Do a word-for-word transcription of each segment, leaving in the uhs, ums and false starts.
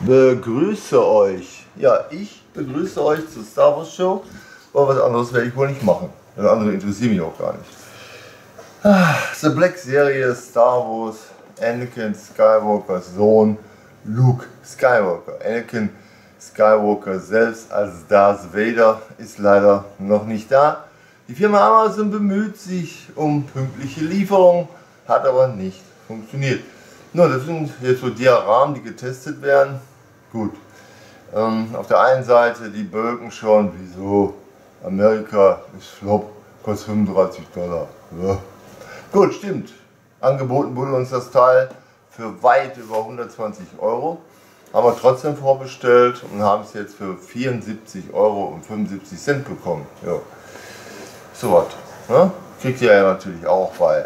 begrüße euch. Ja, ich begrüße euch zur Star Wars Show, aber was anderes werde ich wohl nicht machen. Das andere interessiert mich auch gar nicht. Ah, The Black Serie, Star Wars, Anakin Skywalkers Sohn, Luke Skywalker. Anakin Skywalker selbst als Darth Vader ist leider noch nicht da. Die Firma Amazon bemüht sich um pünktliche Lieferung, hat aber nicht funktioniert. Nur, das sind jetzt so Dioramen, die getestet werden. Gut. Ähm, auf der einen Seite die Bögen schon, wieso? Amerika ist Flop, kostet fünfunddreißig Dollar. Ja. Gut, stimmt. Angeboten wurde uns das Teil für weit über hundertzwanzig Euro. Haben wir trotzdem vorbestellt und haben es jetzt für vierundsiebzig Euro und fünfundsiebzig Cent bekommen. Ja. So was. Ne? Kriegt ihr ja natürlich auch bei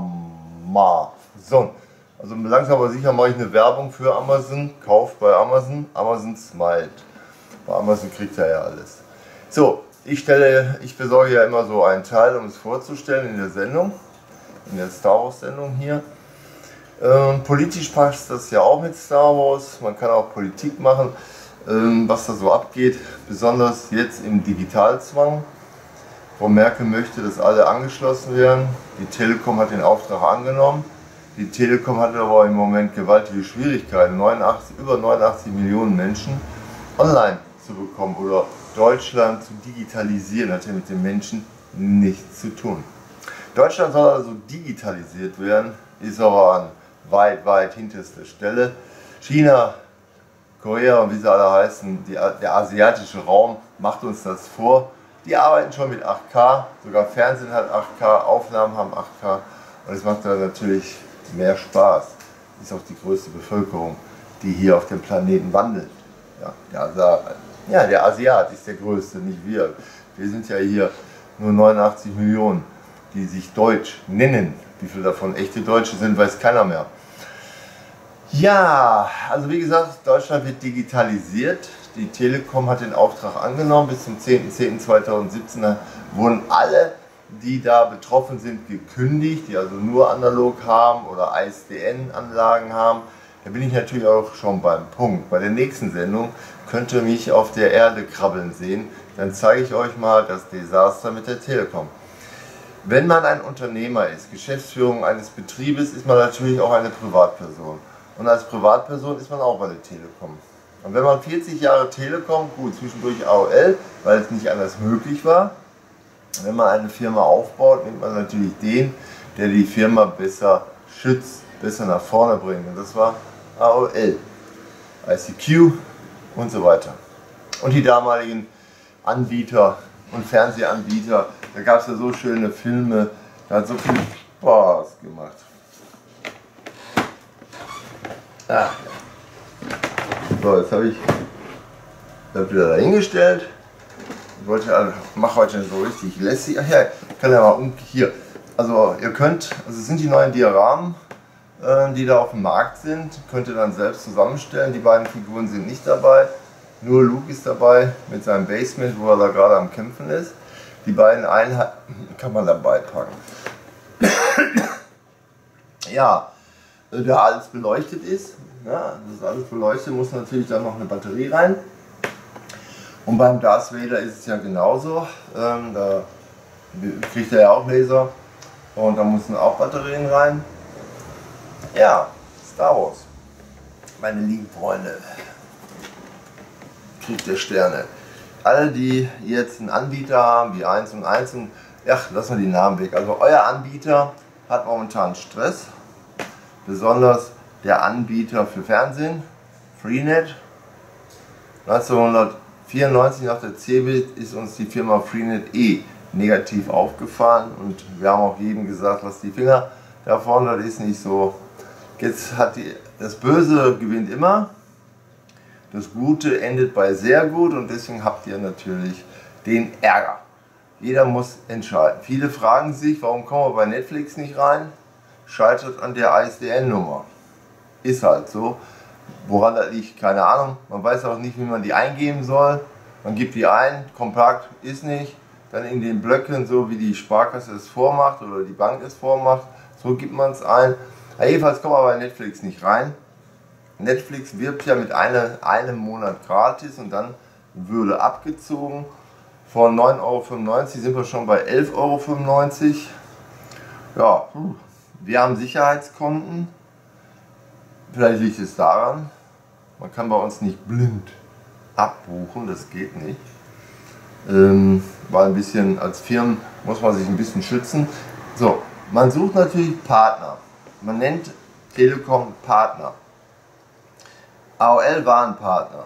Amazon. Also langsam aber sicher mache ich eine Werbung für Amazon. Kauft bei Amazon. Amazon Smile. Bei Amazon kriegt ihr ja alles. So, ich stelle, ich besorge ja immer so einen Teil, um es vorzustellen in der Sendung. In der Star Wars Sendung hier. Ähm, politisch passt das ja auch mit Star Wars. Man kann auch Politik machen, ähm, was da so abgeht. Besonders jetzt im Digitalzwang. Frau Merkel möchte, dass alle angeschlossen werden. Die Telekom hat den Auftrag angenommen. Die Telekom hat aber im Moment gewaltige Schwierigkeiten, neunundachtzig, über neunundachtzig Millionen Menschen online zu bekommen oder Deutschland zu digitalisieren. Hat ja mit den Menschen nichts zu tun. Deutschland soll also digitalisiert werden, ist aber an weit, weit hinterster Stelle. China, Korea und wie sie alle heißen, die, der asiatische Raum macht uns das vor. Die arbeiten schon mit acht K, sogar Fernsehen hat acht K, Aufnahmen haben acht K und es macht da natürlich mehr Spaß. Ist auch die größte Bevölkerung, die hier auf dem Planeten wandelt. Ja, der, Asi ja, der Asiat ist der größte, nicht wir. Wir sind ja hier nur neunundachtzig Millionen, die sich Deutsch nennen. Wie viele davon echte Deutsche sind, weiß keiner mehr. Ja, also wie gesagt, Deutschland wird digitalisiert. Die Telekom hat den Auftrag angenommen. Bis zum zehnten zehnten zweitausendsiebzehn wurden alle, die da betroffen sind, gekündigt, die also nur analog haben oder I S D N-Anlagen haben. Da bin ich natürlich auch schon beim Punkt. Bei der nächsten Sendung könnt ihr mich auf der Erde krabbeln sehen. Dann zeige ich euch mal das Desaster mit der Telekom. Wenn man ein Unternehmer ist, Geschäftsführung eines Betriebes, ist man natürlich auch eine Privatperson. Und als Privatperson ist man auch bei der Telekom. Und wenn man vierzig Jahre Telekom, gut, zwischendurch A O L, weil es nicht anders möglich war, wenn man eine Firma aufbaut, nimmt man natürlich den, der die Firma besser schützt, besser nach vorne bringt. Und das war A O L, I C Q und so weiter. Und die damaligen Anbieter und Fernsehanbieter, da gab es ja so schöne Filme, da hat so viel Spaß gemacht. Ah. So, jetzt habe ich das wieder dahingestellt. Ich wollte, also, mache heute so richtig lässig. Ach ja, ich kann ja mal um hier. Also ihr könnt, also es sind die neuen Dioramen, äh, die da auf dem Markt sind. Könnt ihr dann selbst zusammenstellen. Die beiden Figuren sind nicht dabei. Nur Luke ist dabei mit seinem Basement, wo er da gerade am Kämpfen ist. Die beiden Einheiten kann man dabei packen. Ja, da alles beleuchtet ist, ja, das alles beleuchtet, muss natürlich dann noch eine Batterie rein. Und beim Darth Vader ist es ja genauso. Ähm, da kriegt er ja auch Laser und da müssen auch Batterien rein. Ja, Star Wars, meine lieben Freunde, Krieg der Sterne. Alle, die jetzt einen Anbieter haben, wie eins und eins, und ach, lassen wir die Namen weg. Also euer Anbieter hat momentan Stress, besonders der Anbieter für Fernsehen, Freenet. neunzehnhundertvierundneunzig nach der Cebit ist uns die Firma Freenet eh negativ aufgefallen und wir haben auch jedem gesagt, lasst die Finger davon, das ist nicht so. Jetzt hat die, das Böse gewinnt immer. Das Gute endet bei sehr gut und deswegen habt ihr natürlich den Ärger. Jeder muss entscheiden. Viele fragen sich, warum kommen wir bei Netflix nicht rein? Scheitert an der I S D N-Nummer. Ist halt so. Woran das liegt, keine Ahnung. Man weiß auch nicht, wie man die eingeben soll. Man gibt die ein, kompakt ist nicht. Dann in den Blöcken, so wie die Sparkasse es vormacht oder die Bank es vormacht, so gibt man es ein. Ja, jedenfalls kommen wir bei Netflix nicht rein. Netflix wirbt ja mit eine, einem Monat gratis und dann würde abgezogen. Von neun Euro fünfundneunzig sind wir schon bei elf Euro fünfundneunzig. Ja, wir haben Sicherheitskonten. Vielleicht liegt es daran, man kann bei uns nicht blind abbuchen, das geht nicht. Ähm, weil ein bisschen als Firmen muss man sich ein bisschen schützen. So, man sucht natürlich Partner. Man nennt Telekom Partner. A O L war ein Partner.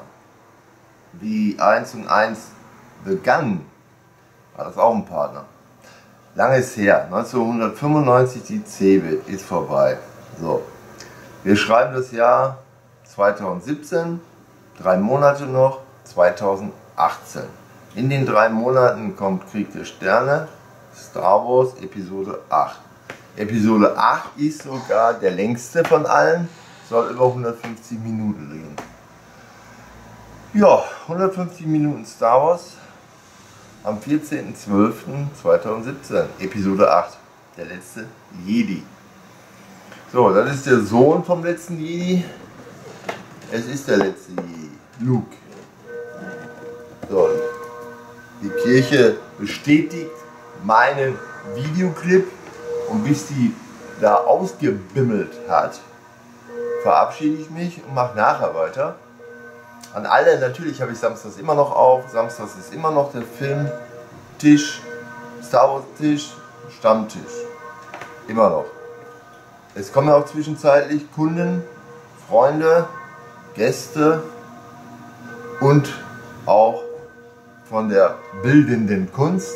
Wie eins und eins begann, war das auch ein Partner. Lange ist her, neunzehnhundertfünfundneunzig, die Cebit ist vorbei. So, wir schreiben das Jahr zweitausendsiebzehn, drei Monate noch, zweitausendachtzehn. In den drei Monaten kommt Krieg der Sterne, Star Wars Episode acht. Episode acht ist sogar der längste von allen, soll über hundertfünfzig Minuten gehen. Ja, hundertfünfzig Minuten Star Wars am vierzehnten zwölften zweitausendsiebzehn, Episode acht, der letzte Jedi. So, das ist der Sohn vom letzten Jedi. Es ist der letzte Jedi, Luke. So, die Kirche bestätigt meinen Videoclip und bis die da ausgebimmelt hat, verabschiede ich mich und mache nachher weiter. An alle, natürlich habe ich samstags immer noch auf. Samstags ist immer noch der Filmtisch, Star Wars Tisch, Stammtisch. Immer noch. Es kommen ja auch zwischenzeitlich Kunden, Freunde, Gäste und auch von der bildenden Kunst.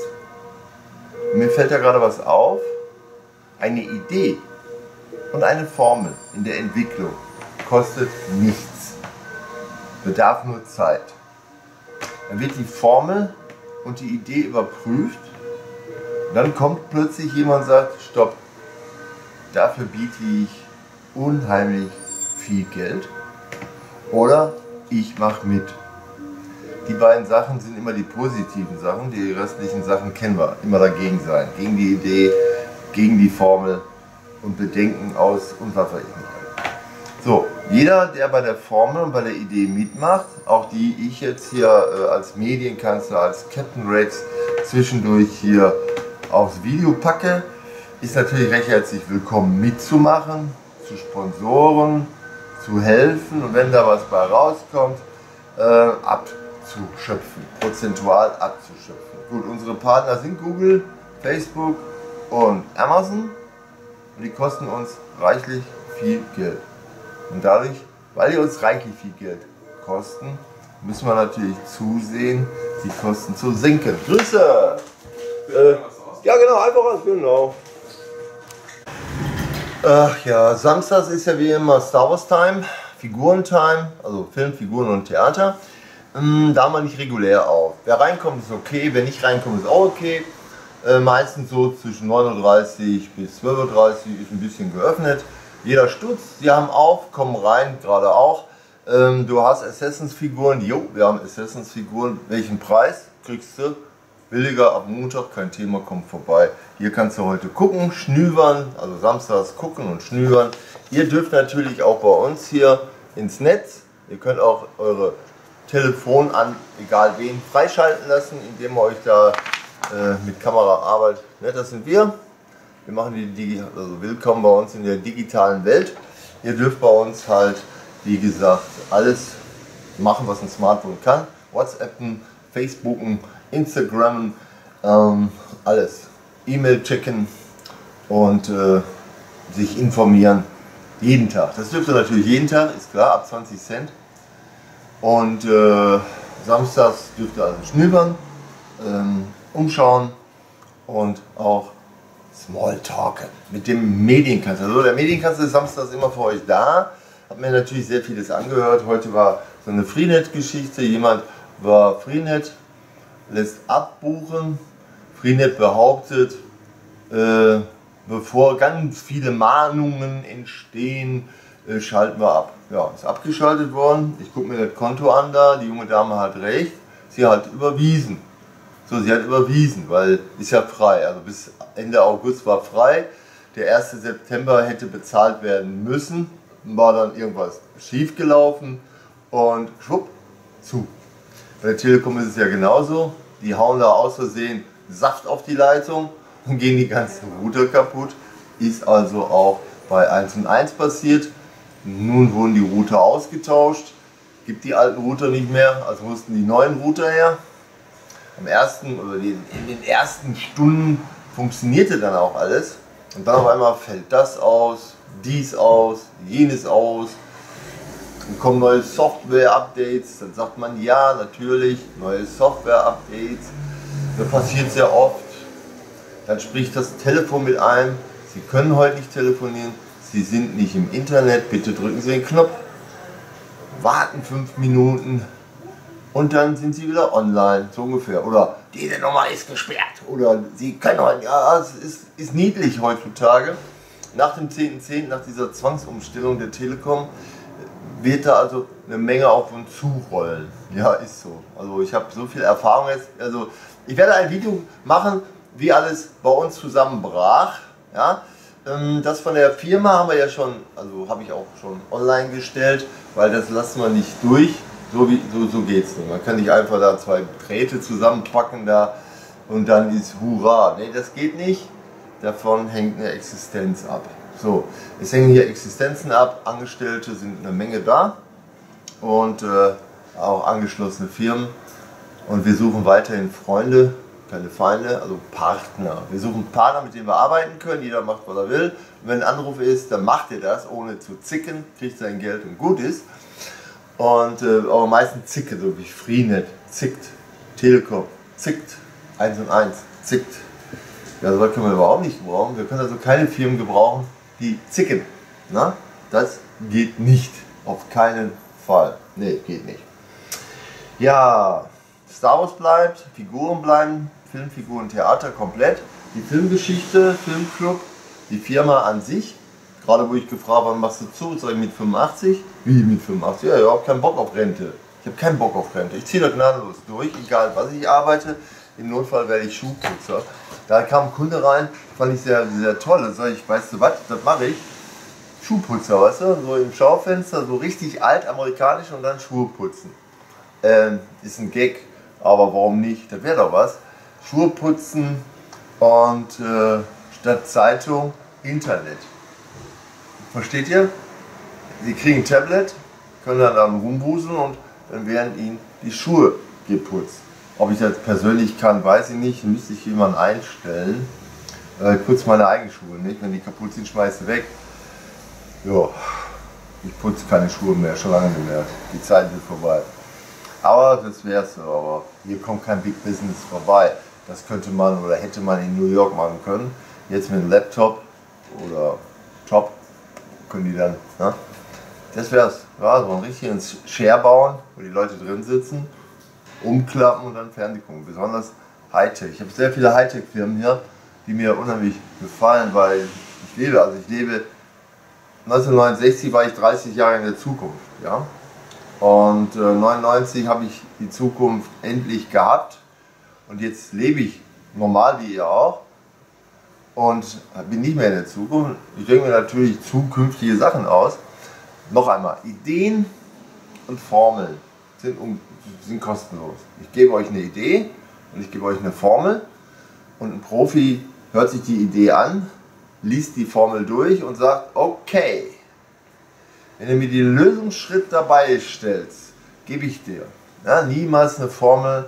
Mir fällt da gerade was auf. Eine Idee und eine Formel in der Entwicklung kostet nichts. Bedarf nur Zeit. Dann wird die Formel und die Idee überprüft. Und dann kommt plötzlich jemand und sagt, stopp, dafür biete ich unheimlich viel Geld. Oder ich mache mit. Die beiden Sachen sind immer die positiven Sachen, die restlichen Sachen kennen wir. Immer dagegen sein, gegen die Idee, gegen die Formel und Bedenken aus und was weiß ich nicht. So, jeder, der bei der Formel und bei der Idee mitmacht, auch die ich jetzt hier äh, als Medienkanzler, als Captain Rex zwischendurch hier aufs Video packe, ist natürlich recht herzlich willkommen mitzumachen, zu Sponsoren, zu helfen und wenn da was bei rauskommt, äh, abzuschöpfen, prozentual abzuschöpfen. Gut, unsere Partner sind Google, Facebook und Amazon und die kosten uns reichlich viel Geld. Und dadurch, weil die uns reichlich viel Geld kosten, müssen wir natürlich zusehen, die Kosten zu senken. Grüße! Äh, ja genau, einfach was, genau. Ach ja, samstags ist ja wie immer Star Wars Time, Figurentime, also Film, Figuren und Theater. Ähm, da mal nicht regulär auf. Wer reinkommt ist okay, wer nicht reinkommt ist auch okay. Äh, meistens so zwischen neun Uhr dreißig bis zwölf Uhr dreißig ist ein bisschen geöffnet. Jeder stutzt, sie haben auf, kommen rein, gerade auch. Ähm, du hast Assassins-Figuren, jo, wir haben Assassins-Figuren. Welchen Preis kriegst du? Billiger ab Montag, kein Thema, kommt vorbei. Hier kannst du heute gucken, schnüvern, also samstags gucken und schnüvern. Ihr dürft natürlich auch bei uns hier ins Netz. Ihr könnt auch eure Telefon an, egal wen, freischalten lassen, indem ihr euch da äh, mit Kamera arbeitet. Ne, das sind wir. Wir machen die, die also willkommen bei uns in der digitalen Welt. Ihr dürft bei uns halt, wie gesagt, alles machen, was ein Smartphone kann. WhatsAppen, Facebooken, Instagrammen, ähm, alles. E-Mail checken und äh, sich informieren. Jeden Tag. Das dürft ihr natürlich jeden Tag, ist klar, ab zwanzig Cent. Und äh, samstags dürft ihr also schnüppern, ähm, umschauen und auch Smalltalken mit dem Medienkanzler. Also der Medienkanzler ist samstags immer für euch da. Hab mir natürlich sehr vieles angehört. Heute war so eine Freenet-Geschichte. Jemand war Freenet, lässt abbuchen. Freenet behauptet, äh, bevor ganz viele Mahnungen entstehen, äh, schalten wir ab. Ja, ist abgeschaltet worden. Ich gucke mir das Konto an da. Die junge Dame hat recht. Sie hat überwiesen. So, sie hat überwiesen, weil ist ja frei. Also bis Ende August war frei. Der erste September hätte bezahlt werden müssen. war dann irgendwas schief gelaufen und schwupp, zu. Bei der Telekom ist es ja genauso. Die hauen da aus Versehen Saft auf die Leitung und gehen die ganzen Router kaputt. Ist also auch bei eins und eins passiert. Nun wurden die Router ausgetauscht. Gibt die alten Router nicht mehr, also mussten die neuen Router her. Am ersten oder in den ersten Stunden funktionierte dann auch alles. Und dann auf einmal fällt das aus, dies aus, jenes aus. Dann kommen neue Software-Updates, dann sagt man ja, natürlich, neue Software-Updates. Das passiert sehr oft. Dann spricht das Telefon mit einem, Sie können heute nicht telefonieren, Sie sind nicht im Internet, bitte drücken Sie den Knopf. Warten fünf Minuten und dann sind Sie wieder online, so ungefähr. Oder diese Nummer ist gesperrt. Oder Sie können heute, ja, es ist, ist niedlich heutzutage. Nach dem zehnten zehnten, nach dieser Zwangsumstellung der Telekom, wird da also eine Menge auf uns zurollen. Ja, ist so. Also ich habe so viel Erfahrung jetzt. Also ich werde ein Video machen, wie alles bei uns zusammenbrach. Ja, das von der Firma haben wir ja schon, also habe ich auch schon online gestellt, weil das lassen wir nicht durch. So, wie, so, so geht es nicht. Man kann nicht einfach da zwei Drähte zusammenpacken da und dann ist Hurra. Ne, das geht nicht. Davon hängt eine Existenz ab. So, es hängen hier Existenzen ab, Angestellte sind eine Menge da und äh, auch angeschlossene Firmen und wir suchen weiterhin Freunde, keine Feinde, also Partner. Wir suchen Partner, mit denen wir arbeiten können, jeder macht, was er will. Und wenn ein Anruf ist, dann macht er das, ohne zu zicken, kriegt sein Geld und gut ist. Und, äh, aber meistens zicke, so wie Freenet, zickt, Telekom, zickt, eins und eins, zickt. Ja, so können wir überhaupt nicht gebrauchen. Wir können also keine Firmen gebrauchen, die zicken. Na? Das geht nicht. Auf keinen Fall. Nee, geht nicht. Ja, Star Wars bleibt, Figuren bleiben, Filmfiguren, Theater komplett. Die Filmgeschichte, Filmclub, die Firma an sich. Gerade wo ich gefragt habe, machst du zu? Sag ich mit fünfundachtzig. Wie mit fünfundachtzig? Ja, ich habe keinen Bock auf Rente. Ich habe keinen Bock auf Rente. Ich ziehe da gnadenlos durch, egal was ich arbeite. Im Notfall werde ich Schuhputzer. Da kam ein Kunde rein, fand ich sehr, sehr toll. Da sage ich, weißt du was, das mache ich. Schuhputzer, weißt du, so im Schaufenster, so richtig alt, amerikanisch und dann Schuhe putzen. Ähm, ist ein Gag, aber warum nicht? Das wäre doch was. Schuhe putzen und äh, statt Zeitung Internet. Versteht ihr? Sie kriegen ein Tablet, können dann, dann rumwuseln und dann werden ihnen die Schuhe geputzt. Ob ich das persönlich kann, weiß ich nicht, müsste ich jemanden einstellen. Äh, ich putze meine eigenen Schuhe nicht, wenn die kaputt sind, schmeiße weg. Ja, ich putze keine Schuhe mehr, schon lange nicht mehr. Die Zeit ist vorbei. Aber das wäre so, aber hier kommt kein Big Business vorbei. Das könnte man oder hätte man in New York machen können. Jetzt mit einem Laptop oder Job können die dann, ne? Das wär's. Ja, so ein richtiges Share bauen, wo die Leute drin sitzen, umklappen und dann Fernsehen gucken. Besonders Hightech. Ich habe sehr viele Hightech-Firmen hier, die mir unheimlich gefallen, weil ich lebe, also ich lebe, neunzehnhundertneunundsechzig war ich dreißig Jahre in der Zukunft, ja. Und äh, neunundneunzig habe ich die Zukunft endlich gehabt und jetzt lebe ich normal wie ihr auch und bin nicht mehr in der Zukunft. Ich denke mir natürlich zukünftige Sachen aus. Noch einmal, Ideen und Formeln sind, um, sind kostenlos. Ich gebe euch eine Idee und ich gebe euch eine Formel und ein Profi hört sich die Idee an, liest die Formel durch und sagt, okay, wenn du mir den Lösungsschritt dabei stellst, gebe ich dir. Ja, niemals eine Formel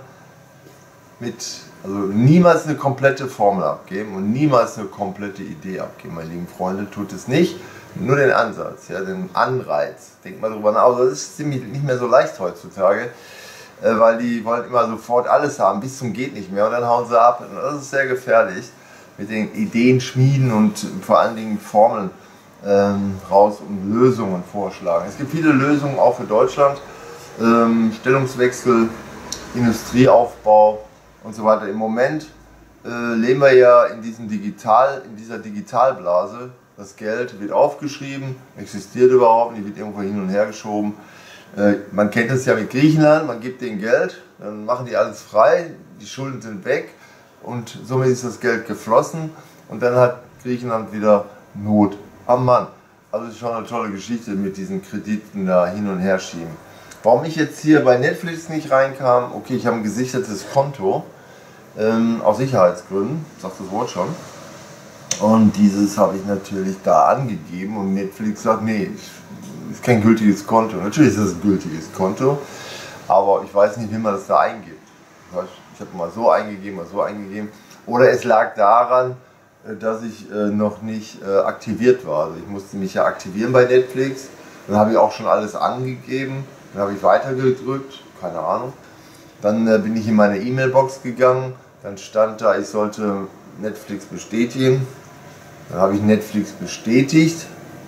mit, also niemals eine komplette Formel abgeben und niemals eine komplette Idee abgeben, meine lieben Freunde, tut es nicht. Nur den Ansatz, ja, den Anreiz. Denkt mal drüber nach. Das ist ziemlich nicht mehr so leicht heutzutage, äh, weil die wollen immer sofort alles haben, bis zum geht nicht mehr und dann hauen sie ab. Und das ist sehr gefährlich mit den Ideen schmieden und vor allen Dingen Formeln ähm, raus und Lösungen vorschlagen. Es gibt viele Lösungen auch für Deutschland. Ähm, Stellungswechsel, Industrieaufbau und so weiter. Im Moment äh, leben wir ja in, diesem Digital, in dieser Digitalblase. Das Geld wird aufgeschrieben, existiert überhaupt nicht, wird irgendwo hin und her geschoben. Äh, man kennt es ja mit Griechenland, man gibt denen Geld, dann machen die alles frei, die Schulden sind weg und somit ist das Geld geflossen und dann hat Griechenland wieder Not am Mann. Also ist schon eine tolle Geschichte mit diesen Krediten da hin und her schieben. Warum ich jetzt hier bei Netflix nicht reinkam, okay, ich habe ein gesichertes Konto, ähm, aus Sicherheitsgründen, sagt das Wort schon. Und dieses habe ich natürlich da angegeben und Netflix sagt, nee, ist kein gültiges Konto. Natürlich ist das ein gültiges Konto, aber ich weiß nicht, wie man das da eingibt. Ich habe mal so eingegeben, mal so eingegeben. Oder es lag daran, dass ich äh, noch nicht äh, aktiviert war. Also ich musste mich ja aktivieren bei Netflix. Dann habe ich auch schon alles angegeben. Dann habe ich weitergedrückt, keine Ahnung. Dann äh, bin ich in meine E-Mail-Box gegangen. Dann stand da, ich sollte Netflix bestätigen. Dann habe ich Netflix bestätigt.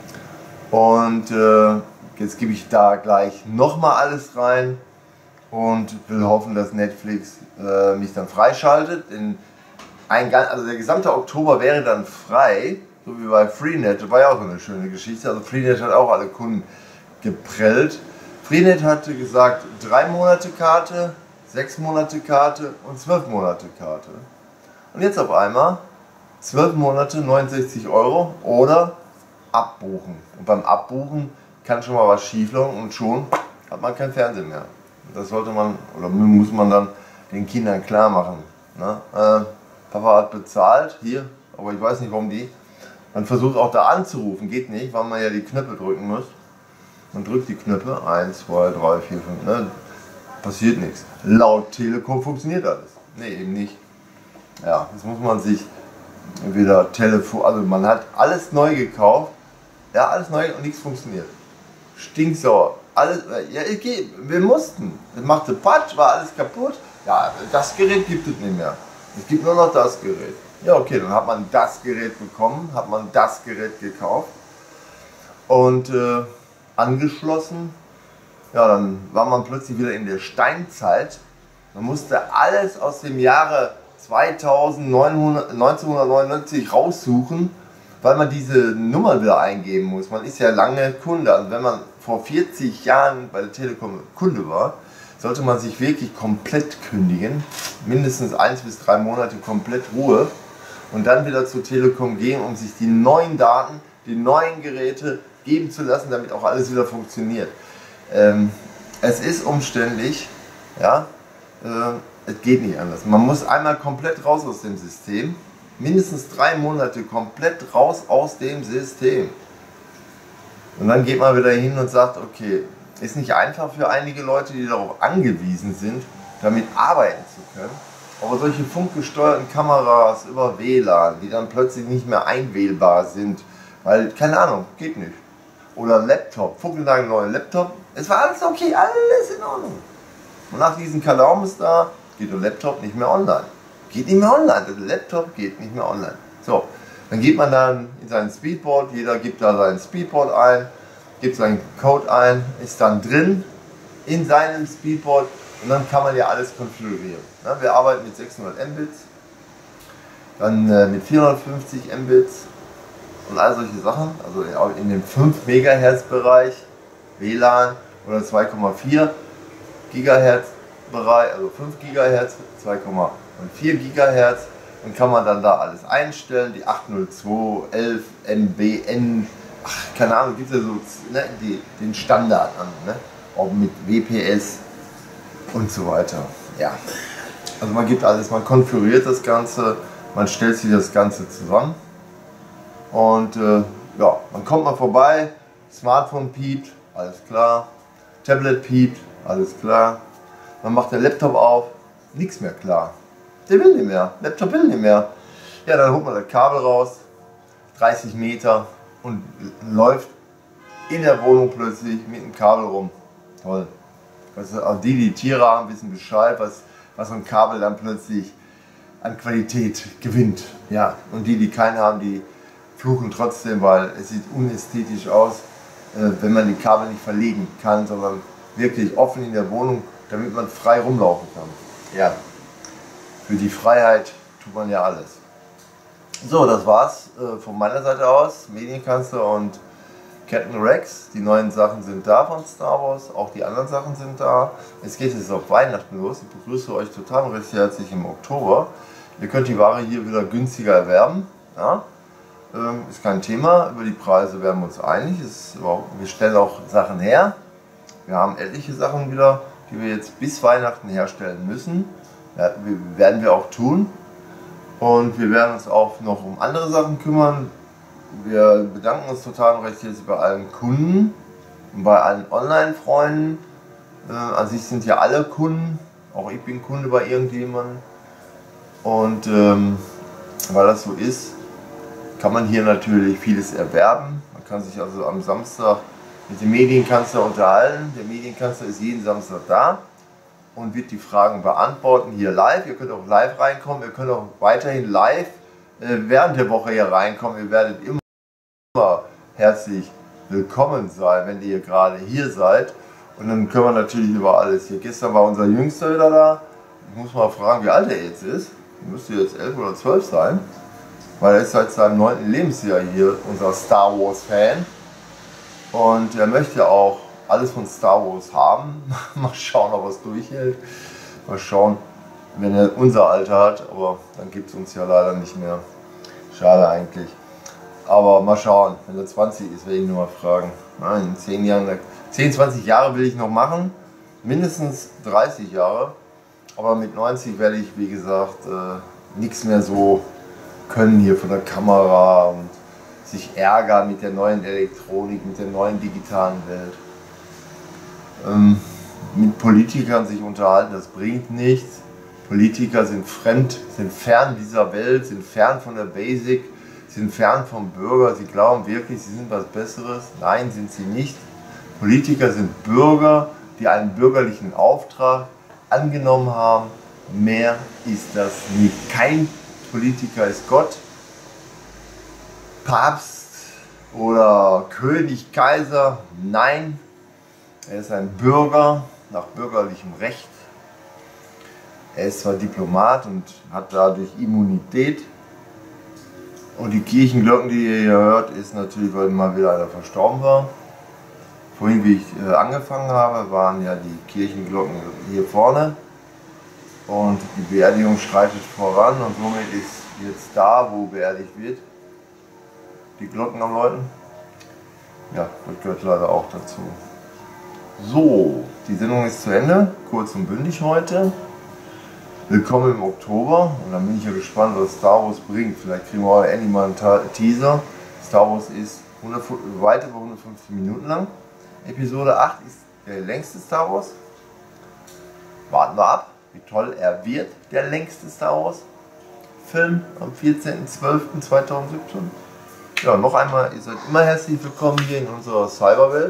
Und äh, jetzt gebe ich da gleich nochmal alles rein. Und will hoffen, dass Netflix äh, mich dann freischaltet. In Ein, also der gesamte Oktober wäre dann frei, so wie bei Freenet. Das war ja auch so eine schöne Geschichte. Also Freenet hat auch alle Kunden geprellt. Freenet hatte gesagt, drei Monate Karte, sechs Monate Karte und zwölf Monate Karte. Und jetzt auf einmal zwölf Monate, neunundsechzig Euro oder abbuchen. Und beim Abbuchen kann schon mal was schieflaufen und schon hat man kein Fernsehen mehr. Das sollte man, oder muss man dann den Kindern klar machen. Ne? Äh, Papa hat bezahlt, hier, aber ich weiß nicht, warum die. Man versucht auch da anzurufen, geht nicht, weil man ja die Knöpfe drücken muss. Man drückt die Knöpfe, eins, zwei, drei, vier, fünf, ne? Passiert nichts. Laut Telekom funktioniert alles. Ne, eben nicht. Ja, jetzt muss man sich wieder Telefon, also man hat alles neu gekauft, ja, alles neu und nichts funktioniert. Stinksauer, alles, ja, okay, wir mussten. Es machte Patsch, war alles kaputt. Ja, das Gerät gibt es nicht mehr. Es gibt nur noch das Gerät. Ja, okay, dann hat man das Gerät bekommen, hat man das Gerät gekauft und äh, angeschlossen. Ja, dann war man plötzlich wieder in der Steinzeit. Man musste alles aus dem Jahre neunzehnhundertneunundneunzig raussuchen, weil man diese Nummer wieder eingeben muss. Man ist ja lange Kunde. Also wenn man vor vierzig Jahren bei der Telekom Kunde war, sollte man sich wirklich komplett kündigen, mindestens eins bis drei Monate komplett Ruhe und dann wieder zur Telekom gehen, um sich die neuen Daten, die neuen Geräte geben zu lassen, damit auch alles wieder funktioniert. Ähm, es ist umständlich, ja, äh, es geht nicht anders. Man muss einmal komplett raus aus dem System, mindestens drei Monate komplett raus aus dem System. Und dann geht man wieder hin und sagt, okay, ist nicht einfach für einige Leute, die darauf angewiesen sind, damit arbeiten zu können. Aber solche funkgesteuerten Kameras über W L A N, die dann plötzlich nicht mehr einwählbar sind, weil, keine Ahnung, geht nicht. Oder Laptop, funkelnagelneuer Laptop, es war alles okay, alles in Ordnung. Und nach diesen Kalaumes da geht der Laptop nicht mehr online. Geht nicht mehr online, der Laptop geht nicht mehr online. So, dann geht man dann in sein Speedboard, jeder gibt da sein Speedboard ein, gibt seinen Code ein, ist dann drin in seinem Speedboard und dann kann man ja alles konfigurieren. Ja, wir arbeiten mit sechshundert Mbits, dann äh, mit vierhundertfünfzig Mbits und all solche Sachen, also in dem fünf Megahertz Bereich, W L A N oder zwei Komma vier Gigahertz Bereich, also fünf Gigahertz, zwei Komma vier Gigahertz und kann man dann da alles einstellen, die achthundertzwei, elf M B N, ach, keine Ahnung, gibt es ja so, ne, die, den Standard an, ne? Auch mit W P S und so weiter. Ja, also man gibt alles, man konfiguriert das Ganze, man stellt sich das Ganze zusammen und äh, ja, dann kommt man vorbei, Smartphone piept, alles klar, Tablet piept, alles klar, dann macht der Laptop auf, nichts mehr klar. Der will nicht mehr, Laptop will nicht mehr. Ja, dann holt man das Kabel raus, dreißig Meter und läuft in der Wohnung plötzlich mit dem Kabel rum. Toll. Also auch die, die Tiere haben, wissen Bescheid, was, was so ein Kabel dann plötzlich an Qualität gewinnt. Ja, und die, die keinen haben, die fluchen trotzdem, weil es sieht unästhetisch aus, äh, wenn man die Kabel nicht verlegen kann, sondern wirklich offen in der Wohnung, damit man frei rumlaufen kann. Ja, für die Freiheit tut man ja alles. So, das war's äh, von meiner Seite aus. Medienkanzler und Captain Rex. Die neuen Sachen sind da von Star Wars, auch die anderen Sachen sind da. Es geht jetzt auf Weihnachten los. Ich begrüße euch total recht herzlich im Oktober. Ihr könnt die Ware hier wieder günstiger erwerben. Ja? ähm, ist kein Thema. Über die Preise werden wir uns einig. Ist überhaupt, wir stellen auch Sachen her. Wir haben etliche Sachen wieder, die wir jetzt bis Weihnachten herstellen müssen. Ja, wir, werden wir auch tun. Und wir werden uns auch noch um andere Sachen kümmern. Wir bedanken uns total recht herzlich bei allen Kunden und bei allen Online-Freunden. Äh, an sich sind ja alle Kunden, auch ich bin Kunde bei irgendjemandem. Und ähm, weil das so ist, kann man hier natürlich vieles erwerben. Man kann sich also am Samstag mit dem Medienkanzler unterhalten. Der Medienkanzler ist jeden Samstag da und wird die Fragen beantworten hier live. Ihr könnt auch live reinkommen, ihr könnt auch weiterhin live äh, während der Woche hier reinkommen. Ihr werdet immer herzlich willkommen sein, wenn ihr gerade hier seid. Und dann können wir natürlich über alles hier. Gestern war unser Jüngster wieder da. Ich muss mal fragen, wie alt er jetzt ist. Er müsste jetzt elf oder zwölf sein, weil er ist seit seinem neunten Lebensjahr hier, unser Star Wars Fan. Und er möchte auch alles von Star Wars haben. Mal schauen, ob er es durchhält. Mal schauen, wenn er unser Alter hat. Aber dann gibt es uns ja leider nicht mehr. Schade eigentlich. Aber mal schauen, wenn er zwanzig ist, werde ich nur mal fragen. In zehn Jahren, zehn, zwanzig Jahre will ich noch machen. Mindestens dreißig Jahre. Aber mit neunzig werde ich, wie gesagt, äh, nichts mehr so können hier von der Kamera und sich ärgern mit der neuen Elektronik, mit der neuen digitalen Welt. Ähm, mit Politikern sich unterhalten, das bringt nichts. Politiker sind fremd, sind fern dieser Welt, sind fern von der Basic, sind fern vom Bürger. Sie glauben wirklich, sie sind was Besseres. Nein, sind sie nicht. Politiker sind Bürger, die einen bürgerlichen Auftrag angenommen haben. Mehr ist das nicht. Kein Politiker ist Gott, Papst oder König, Kaiser. Nein, er ist ein Bürger nach bürgerlichem Recht. Er ist zwar Diplomat und hat dadurch Immunität. Und die Kirchenglocken, die ihr hier hört, ist natürlich, weil mal wieder einer verstorben war. Vorhin, wie ich äh, angefangen habe, waren ja die Kirchenglocken hier vorne. Und die Beerdigung schreitet voran und somit ist jetzt da, wo beerdigt wird, die Glocken am Läuten. Ja, das gehört leider auch dazu. So, die Sendung ist zu Ende, kurz und bündig heute. Willkommen im Oktober und dann bin ich ja gespannt, was Star Wars bringt. Vielleicht kriegen wir auch endlich mal einen Teaser. Star Wars ist weit über hundertfünfzig Minuten lang. Episode acht ist der längste Star Wars. Warten wir ab, wie toll er wird, der längste Star Wars Film am vierzehnten zwölften zweitausendsiebzehn. Ja, noch einmal, ihr seid immer herzlich willkommen hier in unserer Cyberwelt.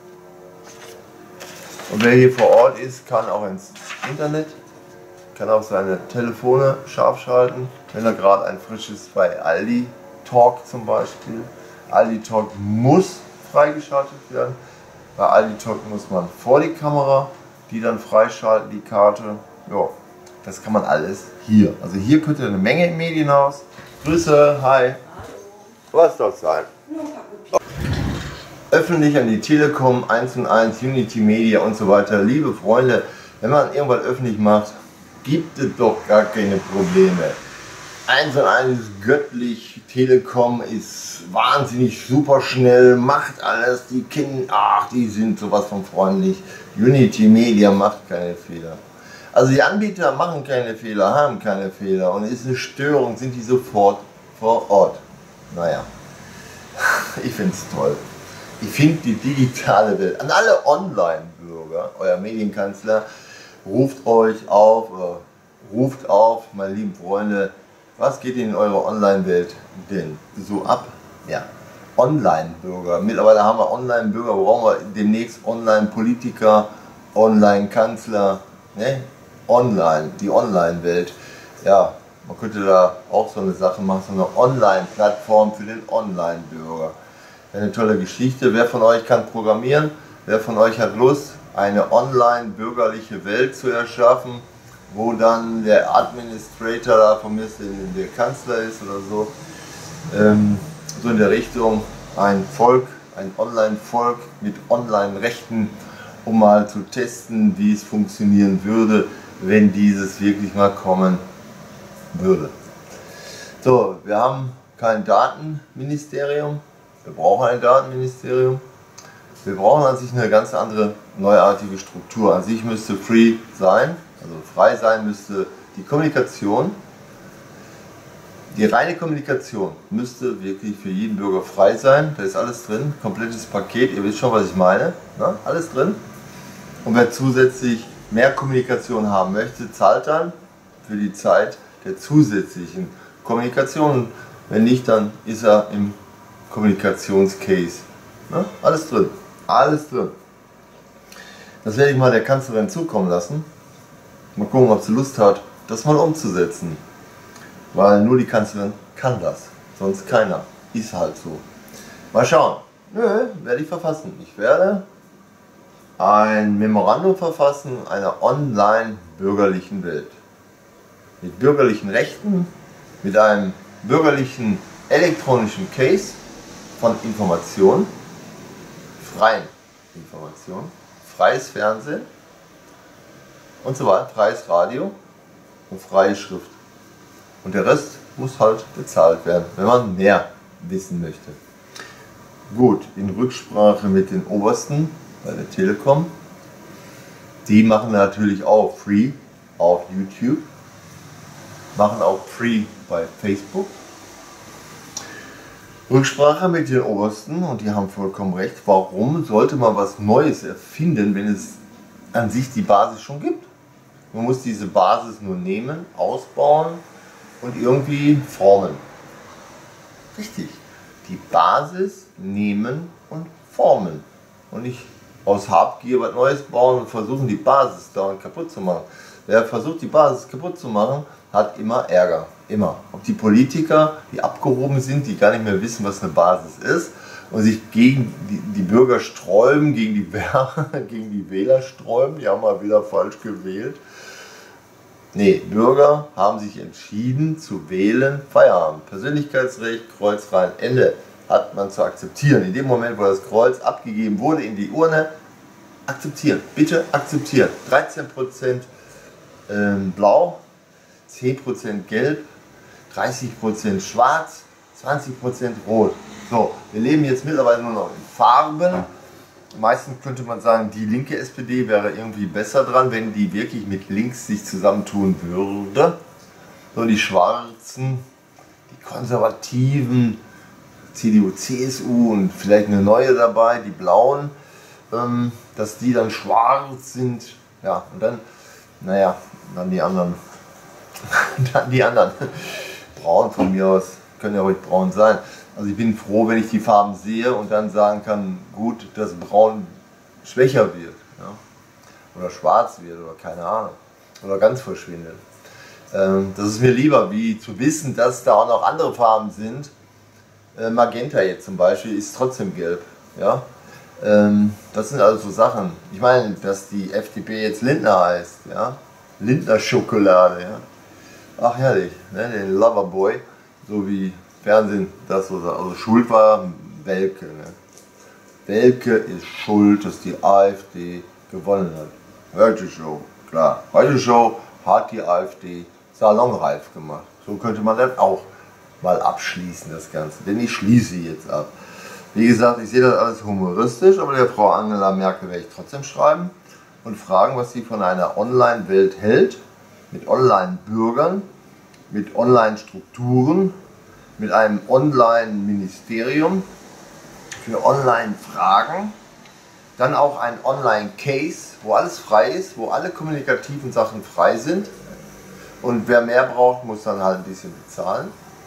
Und wer hier vor Ort ist, kann auch ins Internet, kann auch seine Telefone scharf schalten, wenn er gerade ein frisches bei Aldi Talk zum Beispiel. Aldi Talk muss freigeschaltet werden. Bei Aldi Talk muss man vor die Kamera, die dann freischalten, die Karte. Ja, das kann man alles hier. Also hier könnt ihr eine Menge im Medienhaus. Grüße, hi. Was soll es sein? Öffentlich an die Telekom, eins und eins, Unity Media und so weiter. Liebe Freunde, wenn man irgendwas öffentlich macht, gibt es doch gar keine Probleme. eins und eins ist göttlich, Telekom ist wahnsinnig super schnell, macht alles, die Kinder, ach, die sind sowas von freundlich. Unity Media macht keine Fehler. Also die Anbieter machen keine Fehler, haben keine Fehler und ist eine Störung, sind die sofort vor Ort. Naja, ich finde es toll. Ich finde die digitale Welt, an alle Online-Bürger, euer Medienkanzler ruft euch auf, oder ruft auf, meine lieben Freunde, was geht in eurer Online-Welt denn so ab? Ja, Online-Bürger. Mittlerweile haben wir Online-Bürger, brauchen wir demnächst Online-Politiker, Online-Kanzler, ne? Online, die Online-Welt. Ja, man könnte da auch so eine Sache machen, so eine Online-Plattform für den Online-Bürger. Eine tolle Geschichte. Wer von euch kann programmieren? Wer von euch hat Lust, eine online-bürgerliche Welt zu erschaffen, wo dann der Administrator da von mir der Kanzler ist oder so? Ähm, so in der Richtung ein Volk, ein Online-Volk mit Online-Rechten, um mal zu testen, wie es funktionieren würde, wenn dieses wirklich mal kommen würde. So, wir haben kein Datenministerium. Wir brauchen ein Datenministerium. Wir brauchen an sich eine ganz andere, neuartige Struktur. An sich müsste free sein, also frei sein müsste die Kommunikation. Die reine Kommunikation müsste wirklich für jeden Bürger frei sein. Da ist alles drin, komplettes Paket. Ihr wisst schon, was ich meine. Ne? Alles drin. Und wer zusätzlich mehr Kommunikation haben möchte, zahlt dann für die Zeit der zusätzlichen Kommunikation. Wenn nicht, dann ist er im Kommunikationscase. Ne? Alles drin. Alles drin. Das werde ich mal der Kanzlerin zukommen lassen. Mal gucken, ob sie Lust hat, das mal umzusetzen. Weil nur die Kanzlerin kann das. Sonst keiner. Ist halt so. Mal schauen. Nö, werde ich verfassen. Ich werde ein Memorandum verfassen einer online-bürgerlichen Welt. Mit bürgerlichen Rechten, mit einem bürgerlichen elektronischen Case von Information, freien Information, freies Fernsehen und so weiter, freies Radio und freie Schrift. Und der Rest muss halt bezahlt werden, wenn man mehr wissen möchte. Gut, in Rücksprache mit den Obersten bei der Telekom. Die machen natürlich auch free auf YouTube, machen auch free bei Facebook. Rücksprache mit den Obersten, und die haben vollkommen recht. Warum sollte man was Neues erfinden, wenn es an sich die Basis schon gibt? Man muss diese Basis nur nehmen, ausbauen und irgendwie formen. Richtig. Die Basis nehmen und formen. Und nicht aus Habgier was Neues bauen und versuchen, die Basis dauernd kaputt zu machen. Wer versucht, die Basis kaputt zu machen, hat immer Ärger. Immer. Ob die Politiker, die abgehoben sind, die gar nicht mehr wissen, was eine Basis ist und sich gegen die, die Bürger sträuben, gegen die, gegen die Wähler sträuben, die haben mal wieder falsch gewählt. Nee, Bürger haben sich entschieden zu wählen, Feierabend. Persönlichkeitsrecht, Kreuz rein, Ende. Hat man zu akzeptieren. In dem Moment, wo das Kreuz abgegeben wurde in die Urne, akzeptieren. Bitte akzeptieren. dreizehn Prozent ähm, blau, zehn Prozent gelb, dreißig Prozent schwarz, zwanzig Prozent rot. So, wir leben jetzt mittlerweile nur noch in Farben. Meistens könnte man sagen, die linke S P D wäre irgendwie besser dran, wenn die wirklich mit links sich zusammentun würde. So, die Schwarzen, die Konservativen, C D U, C S U und vielleicht eine neue dabei, die Blauen, ähm, dass die dann schwarz sind. Ja, und dann, naja, dann die anderen. dann die anderen. Braun von mir aus, können ja ruhig braun sein. Also ich bin froh, wenn ich die Farben sehe und dann sagen kann, gut, dass braun schwächer wird. Ja? Oder schwarz wird oder keine Ahnung. Oder ganz verschwindet. Ähm, das ist mir lieber, wie zu wissen, dass da auch noch andere Farben sind. Äh, Magenta jetzt zum Beispiel ist trotzdem gelb. Ja? Ähm, das sind also so Sachen. Ich meine, dass die F D P jetzt Lindner heißt. Ja? Lindner Schokolade. Ja? Ach herrlich, ne? Den Loverboy, so wie Fernsehen das so sagt. Also schuld war Welke. Ne? Welke ist schuld, dass die AfD gewonnen hat. Heute Show, klar. Heute Show hat die AfD salonreif gemacht. So könnte man das auch mal abschließen, das Ganze. Denn ich schließe jetzt ab. Wie gesagt, ich sehe das alles humoristisch, aber der Frau Angela Merkel werde ich trotzdem schreiben und fragen, was sie von einer Online-Welt hält. Mit Online-Bürgern, mit Online-Strukturen, mit einem Online-Ministerium für Online-Fragen, dann auch ein Online-Case, wo alles frei ist, wo alle kommunikativen Sachen frei sind, und wer mehr braucht, muss dann halt ein bisschen bezahlen.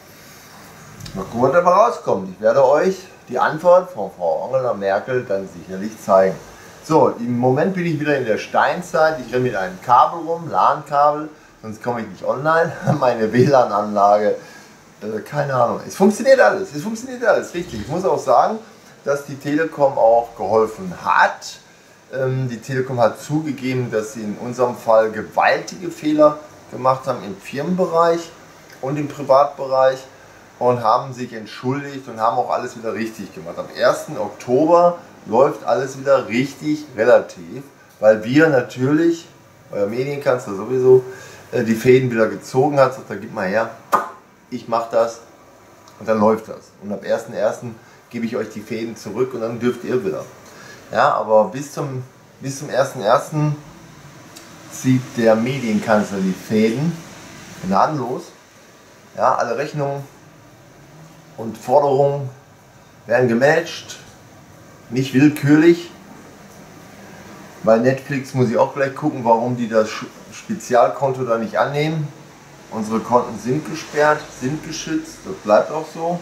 Mal gucken, was dabei rauskommt. Ich werde euch die Antwort von Frau Angela Merkel dann sicherlich zeigen. So, im Moment bin ich wieder in der Steinzeit. Ich renne mit einem Kabel rum, LAN-Kabel, sonst komme ich nicht online. Meine W L A N-Anlage, äh, keine Ahnung. Es funktioniert alles, es funktioniert alles, richtig. Ich muss auch sagen, dass die Telekom auch geholfen hat. Ähm, die Telekom hat zugegeben, dass sie in unserem Fall gewaltige Fehler gemacht haben im Firmenbereich und im Privatbereich und haben sich entschuldigt und haben auch alles wieder richtig gemacht. Am ersten Oktober läuft alles wieder richtig relativ, weil wir natürlich, euer Medienkanzler sowieso, die Fäden wieder gezogen hat, sagt, da gib mal her, ich mach das Und dann läuft das. Und ab ersten ersten gebe ich euch die Fäden zurück und dann dürft ihr wieder. Ja, aber bis zum, bis zum ersten ersten zieht der Medienkanzler die Fäden gnadenlos. Ja, alle Rechnungen und Forderungen werden gematcht, nicht willkürlich. Bei Netflix muss ich auch gleich gucken, warum die das Spezialkonto da nicht annehmen. Unsere Konten sind gesperrt, sind geschützt, das bleibt auch so.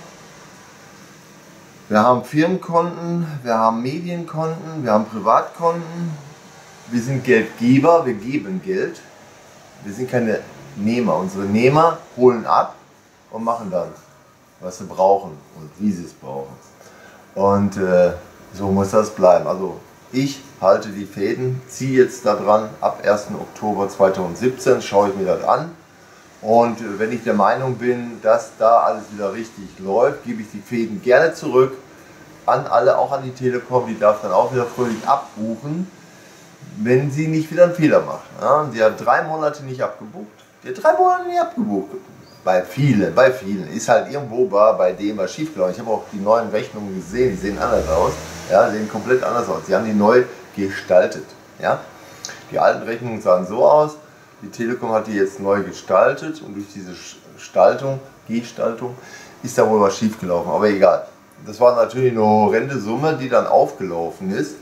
Wir haben Firmenkonten, wir haben Medienkonten, wir haben Privatkonten. Wir sind Geldgeber, wir geben Geld. Wir sind keine Nehmer. Unsere Nehmer holen ab und machen dann, was sie brauchen und wie sie es brauchen. Und äh, so muss das bleiben. Also ich halte die Fäden, ziehe jetzt da dran, ab ersten Oktober zweitausendsiebzehn schaue ich mir das an. Und äh, wenn ich der Meinung bin, dass da alles wieder richtig läuft, gebe ich die Fäden gerne zurück an alle, auch an die Telekom. Die darf dann auch wieder fröhlich abbuchen, wenn sie nicht wieder einen Fehler macht. Ja, die hat drei Monate nicht abgebucht. Die hat drei Monate nicht abgebucht. Bei vielen, bei vielen. Ist halt irgendwo bei, bei dem was schiefgelaufen. Ich habe auch die neuen Rechnungen gesehen, die sehen anders aus. Ja, sehen komplett anders aus. Sie haben die neu gestaltet. Ja? Die alten Rechnungen sahen so aus. Die Telekom hat die jetzt neu gestaltet und durch diese Gestaltung, Gestaltung, ist da wohl was schiefgelaufen. Aber egal. Das war natürlich eine horrende Summe, die dann aufgelaufen ist.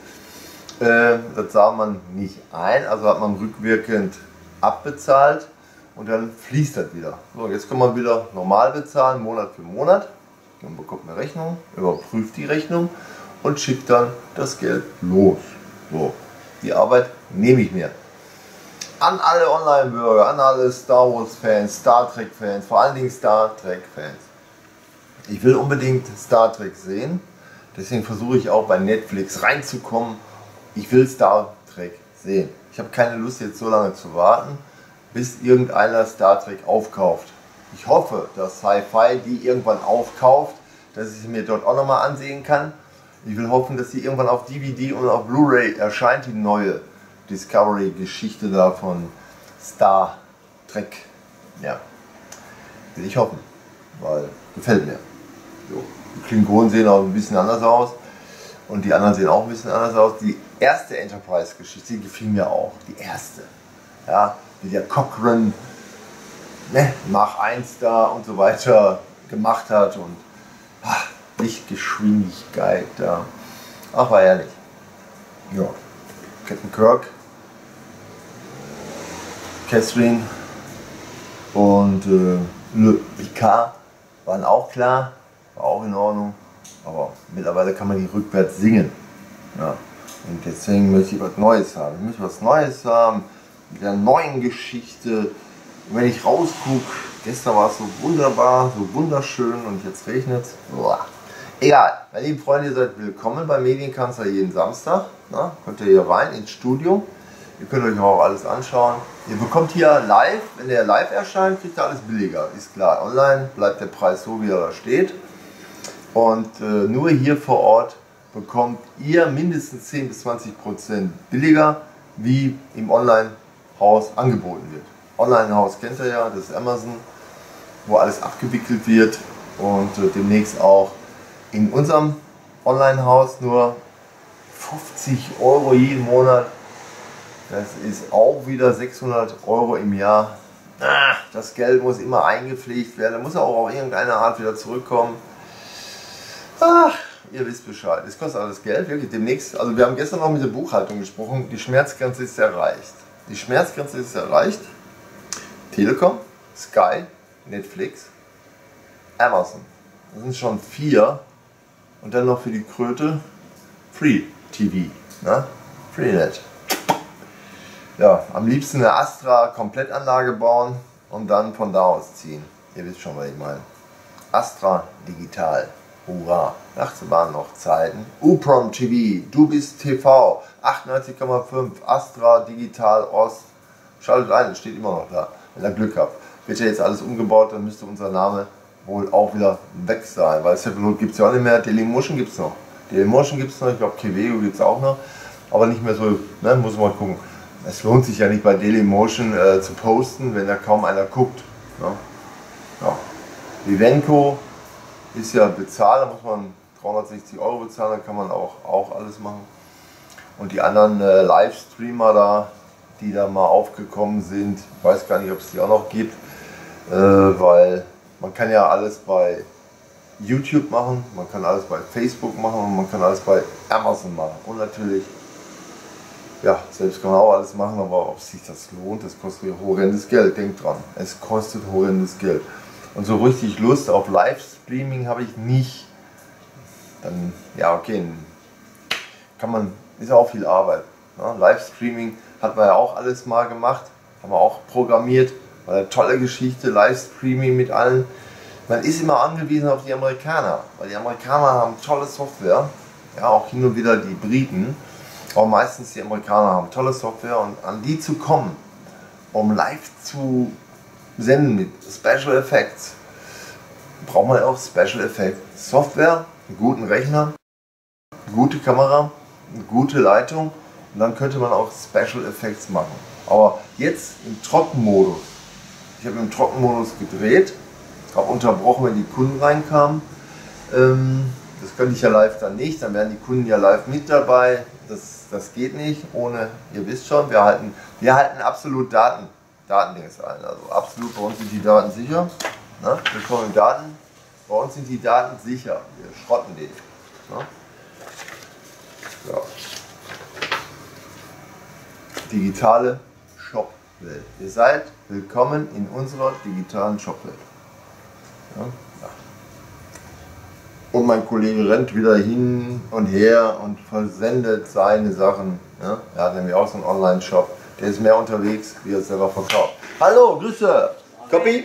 Das sah man nicht ein, also hat man rückwirkend abbezahlt und dann fließt das wieder. So, jetzt kann man wieder normal bezahlen, Monat für Monat. Man bekommt eine Rechnung, überprüft die Rechnung und schickt dann das Geld los. So, die Arbeit nehme ich mir. An alle Online-Bürger, an alle Star Wars-Fans, Star Trek-Fans, vor allen Dingen Star Trek-Fans. Ich will unbedingt Star Trek sehen, deswegen versuche ich auch bei Netflix reinzukommen. Ich will Star Trek sehen. Ich habe keine Lust jetzt so lange zu warten, bis irgendeiner Star Trek aufkauft. Ich hoffe, dass Sci-Fi die irgendwann aufkauft, dass ich sie mir dort auch nochmal ansehen kann. Ich will hoffen, dass die irgendwann auf D V D und auf Blu-ray erscheint, die neue Discovery-Geschichte da von Star Trek. Ja, will ich hoffen, weil gefällt mir. So. Die Klingonen sehen auch ein bisschen anders aus. Und die anderen sehen auch ein bisschen anders aus. Die erste Enterprise-Geschichte gefiel mir auch. Die erste. Ja, wie der Cochrane, ne, Mach eins da und so weiter gemacht hat. Und ach, Lichtgeschwindigkeit da. Ach, war ehrlich. Ja. Captain Kirk, Catherine und äh, Le Picard waren auch klar. War auch in Ordnung. Aber mittlerweile kann man die rückwärts singen. Ja. Und deswegen möchte ich was Neues haben. Ich möchte was Neues haben, mit der neuen Geschichte. Und wenn ich rausgucke, gestern war es so wunderbar, so wunderschön und jetzt regnet es. Egal, meine lieben Freunde, ihr seid willkommen beim Medienkanzler jeden Samstag. Na, könnt ihr hier rein ins Studio. Ihr könnt euch auch alles anschauen. Ihr bekommt hier live, wenn der live erscheint, kriegt ihr alles billiger. Ist klar, online bleibt der Preis so, wie er da steht. Und äh, nur hier vor Ort bekommt ihr mindestens zehn bis zwanzig Prozent billiger, wie im Online-Haus angeboten wird. Online-Haus kennt ihr ja, das ist Amazon, wo alles abgewickelt wird und äh, demnächst auch in unserem Online-Haus nur fünfzig Euro jeden Monat. Das ist auch wieder sechshundert Euro im Jahr. Das Geld muss immer eingepflegt werden, muss auch auf irgendeine Art wieder zurückkommen. Ach, ihr wisst Bescheid. Es kostet alles Geld, wirklich demnächst. Also wir haben gestern noch mit der Buchhaltung gesprochen. Die Schmerzgrenze ist erreicht. Die Schmerzgrenze ist erreicht. Telekom, Sky, Netflix, Amazon. Das sind schon vier. Und dann noch für die Kröte Free T V. Ne? Freenet. Ja, am liebsten eine Astra Komplettanlage bauen und dann von da aus ziehen. Ihr wisst schon, was ich meine. Astra Digital. Hurra, nachts waren noch Zeiten. UPROM T V, Du bist T V, achtundneunzig Komma fünf, Astra Digital Ost. Schaltet ein, steht immer noch da, wenn ihr Glück habt. Wird ja jetzt alles umgebaut, dann müsste unser Name wohl auch wieder weg sein. Weil Cephalot gibt es ja auch nicht mehr, Dailymotion gibt es noch. Dailymotion gibt es noch, ich glaube Keveo gibt es auch noch. Aber nicht mehr so, ne, muss man mal gucken. Es lohnt sich ja nicht bei Dailymotion äh, zu posten, wenn da kaum einer guckt. Ne? Ja. Vivenco ist ja bezahlt, da muss man dreihundertsechzig Euro bezahlen, da kann man auch, auch alles machen. Und die anderen äh, Livestreamer da, die da mal aufgekommen sind, ich weiß gar nicht, ob es die auch noch gibt, äh, weil man kann ja alles bei YouTube machen, man kann alles bei Facebook machen und man kann alles bei Amazon machen. Und natürlich, ja, selbst kann man auch alles machen, aber ob sich das lohnt, das kostet horrendes Geld, denkt dran, es kostet horrendes Geld. Und so richtig Lust auf Livestreaming habe ich nicht. Dann, ja okay, kann man, ist auch viel Arbeit. Ne? Livestreaming hat man ja auch alles mal gemacht, haben wir auch programmiert, war eine tolle Geschichte, Livestreaming mit allen. Man ist immer angewiesen auf die Amerikaner, weil die Amerikaner haben tolle Software, ja auch hin und wieder die Briten, aber meistens die Amerikaner haben tolle Software und an die zu kommen, um live zu senden mit Special Effects, braucht man auch Special Effects Software, einen guten Rechner, eine gute Kamera, eine gute Leitung und dann könnte man auch Special Effects machen. Aber jetzt im Trockenmodus, ich habe im Trockenmodus gedreht, habe unterbrochen, wenn die Kunden reinkamen. Ähm, das könnte ich ja live dann nicht, dann wären die Kunden ja live mit dabei. Das, das geht nicht ohne, ihr wisst schon, wir halten, wir halten absolut Daten, Datendings ein. Also absolut, bei uns sind die Daten sicher. Ne? Wir kommen Daten, bei uns sind die Daten sicher. Wir schrotten die. Ne? Ja. Digitale Shopwelt. Ihr seid willkommen in unserer digitalen Shopwelt. Ja. Und mein Kollege rennt wieder hin und her und versendet seine Sachen. Ja. Er hat nämlich auch so einen Online-Shop. Der ist mehr unterwegs, wie er selber verkauft. Hallo, Grüße! Copy!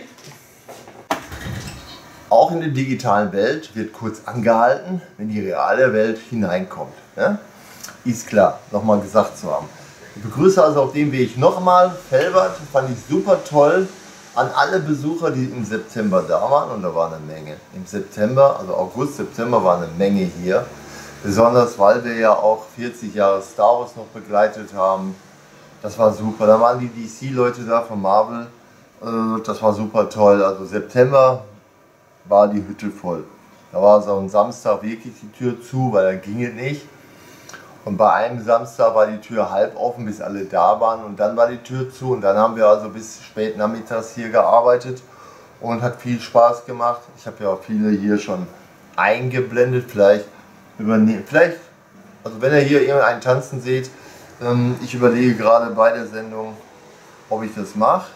Auch in der digitalen Welt wird kurz angehalten, wenn die reale Welt hineinkommt. Ja. Ist klar, nochmal gesagt zu haben. Ich begrüße also auf dem Weg nochmal Felbert, fand ich super toll. An alle Besucher, die im September da waren, und da war eine Menge. Im September, also August, September war eine Menge hier. Besonders, weil wir ja auch vierzig Jahre Star Wars noch begleitet haben. Das war super. Da waren die D C-Leute da von Marvel. Das war super toll. Also September war die Hütte voll. Da war so ein Samstag wirklich die Tür zu, weil da ging es nicht. Und bei einem Samstag war die Tür halb offen, bis alle da waren und dann war die Tür zu und dann haben wir also bis spät nachmittags hier gearbeitet und hat viel Spaß gemacht. Ich habe ja auch viele hier schon eingeblendet, vielleicht übernehmen, vielleicht, also wenn ihr hier irgendeinen tanzen seht, ähm, ich überlege gerade bei der Sendung, ob ich das mache.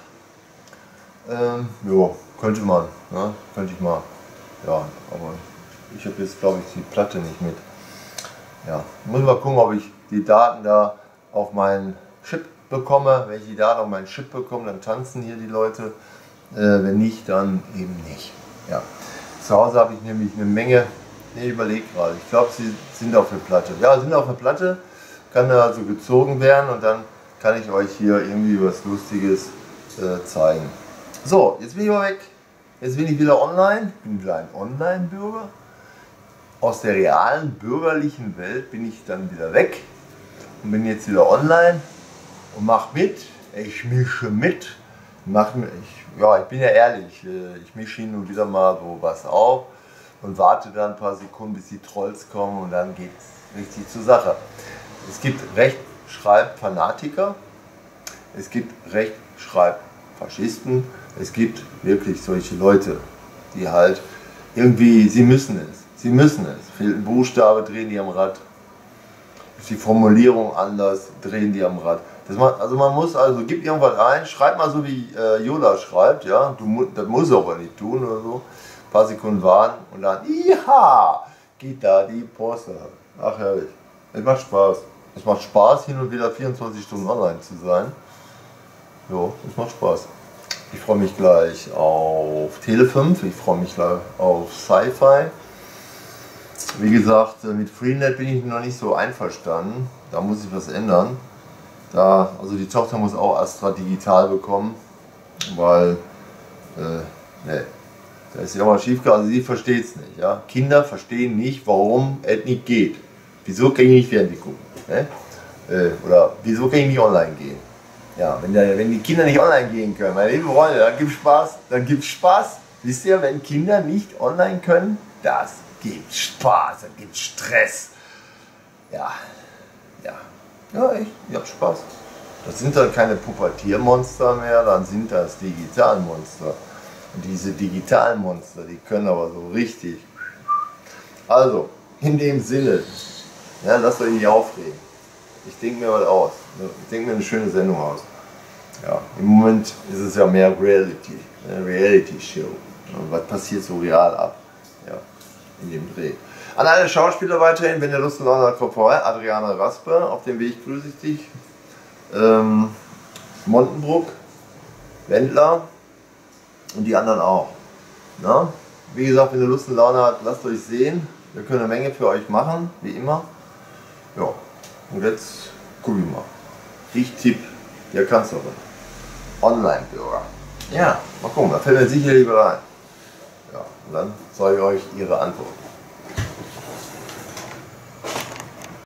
Ähm, ja, könnte man, ne? Könnte ich mal, ja, aber ich habe jetzt glaube ich die Platte nicht mit. Ja, muss mal gucken, ob ich die Daten da auf meinen Chip bekomme. Wenn ich die Daten auf meinen Chip bekomme, dann tanzen hier die Leute. Äh, wenn nicht, dann eben nicht. Ja. Zu Hause habe ich nämlich eine Menge, ne, ich überlege gerade, ich glaube, sie sind auf der Platte. Ja, sind auf der Platte, kann da also gezogen werden und dann kann ich euch hier irgendwie was Lustiges äh, zeigen. So, jetzt bin ich mal weg. Jetzt bin ich wieder online. Ich bin wieder ein Online-Bürger. Aus der realen bürgerlichen Welt bin ich dann wieder weg und bin jetzt wieder online und mache mit. Ich mische mit. Mach, ich, ja, ich bin ja ehrlich, ich mische hin und wieder mal so was auf und warte dann ein paar Sekunden, bis die Trolls kommen und dann geht es richtig zur Sache. Es gibt Rechtschreibfanatiker, es gibt Rechtschreibfaschisten, es gibt wirklich solche Leute, die halt irgendwie, sie müssen es. Sie müssen es. Fehlt ein Buchstabe, drehen die am Rad. Ist die Formulierung anders, drehen die am Rad. Das man, also man muss also, gib irgendwas ein, schreib mal so wie äh, Yoda schreibt, ja. Du, das muss er aber nicht tun oder so. Ein paar Sekunden warten und dann, ja, geht da die Post. Ach herrlich. Es macht Spaß. Es macht Spaß, hin und wieder vierundzwanzig Stunden online zu sein. Jo, es macht Spaß. Ich freue mich gleich auf Tele fünf, ich freue mich gleich auf Sci-Fi. Wie gesagt, mit Freenet bin ich noch nicht so einverstanden. Da muss ich was ändern. Da, also die Tochter muss auch Astra digital bekommen, weil äh, ne, da ist ja mal schief gegangen. Also sie versteht es nicht. Ja? Kinder verstehen nicht, warum es nicht geht. Wieso kann ich nicht Fernsehen gucken? Ne? Äh, oder wieso kann ich nicht online gehen? Ja, wenn, der, wenn die Kinder nicht online gehen können, meine lieben Freunde, dann gibt es Spaß, dann gibt es Spaß. Wisst ihr, wenn Kinder nicht online können, das gibt Spaß, das gibt Stress. Ja, ja, ja, ich, ich hab Spaß. Das sind dann keine Pubertiermonster mehr, dann sind das Digitalmonster. Und diese Digitalmonster, die können aber so richtig. Also, in dem Sinne, ja, lasst euch nicht aufregen. Ich denke mir was aus. Ich denke mir eine schöne Sendung aus. Ja, im Moment ist es ja mehr Reality, eine Reality-Show. Was passiert so real ab? Ja, in dem Dreh. An alle Schauspieler weiterhin, wenn ihr Lust und Laune habt, kommt vorbei. Adriana Raspe, auf dem Weg grüße ich dich. Ähm, Montenbruck, Wendler und die anderen auch. Na? Wie gesagt, wenn ihr Lust und Laune habt, lasst euch sehen. Wir können eine Menge für euch machen, wie immer. Ja, und jetzt gucken wir mal. Richttipp der Kanzlerin. Online-Bürger. Ja, mal gucken, da fällt mir sicherlich wieder ein. Ja, und dann zeige ich euch ihre Antwort.